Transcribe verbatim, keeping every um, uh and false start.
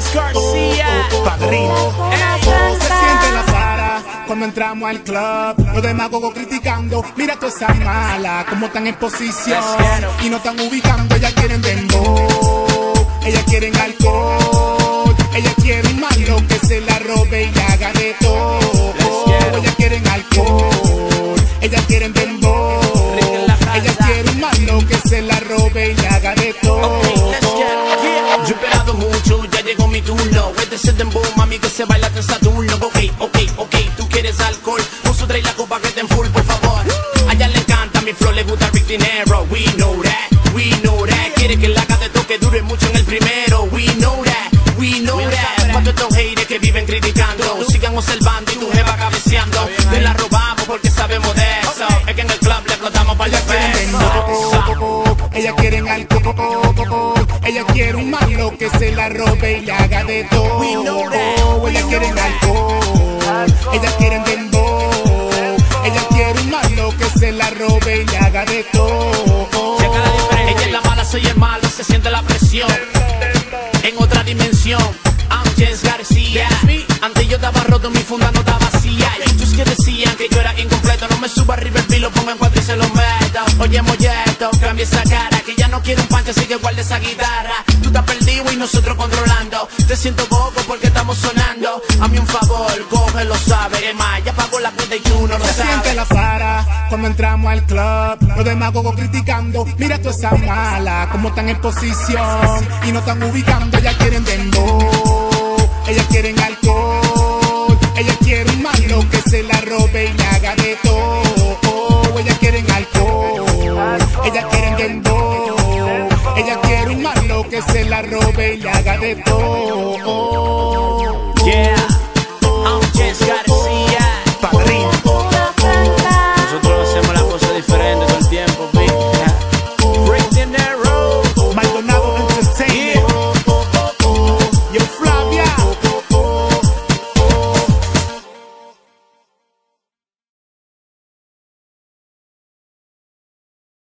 García, padrino. Se siente la Sara cuando entramos al club. Los demagogos criticando. Mira toda esa mala, como están en posición y no están ubicando. Ellas quieren dembow, ellas quieren alcohol, ellas quieren malo que se la robe y la haga de todo. Ellas quieren alcohol, ellas quieren dembow, ellas quieren malo que se la robe y la haga de todo. Yo he esperado mucho, ya llegó mi turno. Este es el dembow, mami, que se baila hasta Saturno. Ok, ok, ok, tú quieres alcohol, puso trae la copa que te en full, por favor. A ella le encanta mi flow, le gusta Big Dinero. We know that, we know that. Quiere que la haga de toque dure mucho en el primero. We know that, we know that. Cuando estos haters que viven criticando sigan observando y tu jeva cabeceando, te la robamos porque sabemos de eso. Es que en el club le explotamos para el peso. Ellas quieren alcohol, ellas quieren un malo que se la robe y le haga de todo. Ellas quieren alcohol, ellas quieren dembow, ellas quieren un malo que se la robe y le haga de todo. Ella es la mala, soy el malo, se siente la presión en otra dimensión. I'm Jens García. Antes yo estaba roto, mi funda no estaba vacía. Ellos que decían que yo era incompleto, no me suba arriba el pilo, lo pongo en cuatro y se lo meto. Oye, molleto, cambia esa cara, que ya no quiero un pancho, así que guarda esa guitarra. Tú estás perdido y nosotros controlando. Te siento poco porque estamos sonando. Hazme un favor, cógelo, sabe. Es más, ya pagó la cuenta y tú no lo sabes. Se siente la Sara cuando entramos al club. Los demagogos criticando. Mira toda esa mala, como están en posición y no están ubicando. Ellas quieren dembow, ellas quieren alcohol, ellas quieren malo que se la robe y le haga de todo. Ellas quieren alcohol, ellas quieren dembow, ellas quieren malo que se la robe y le haga de todo.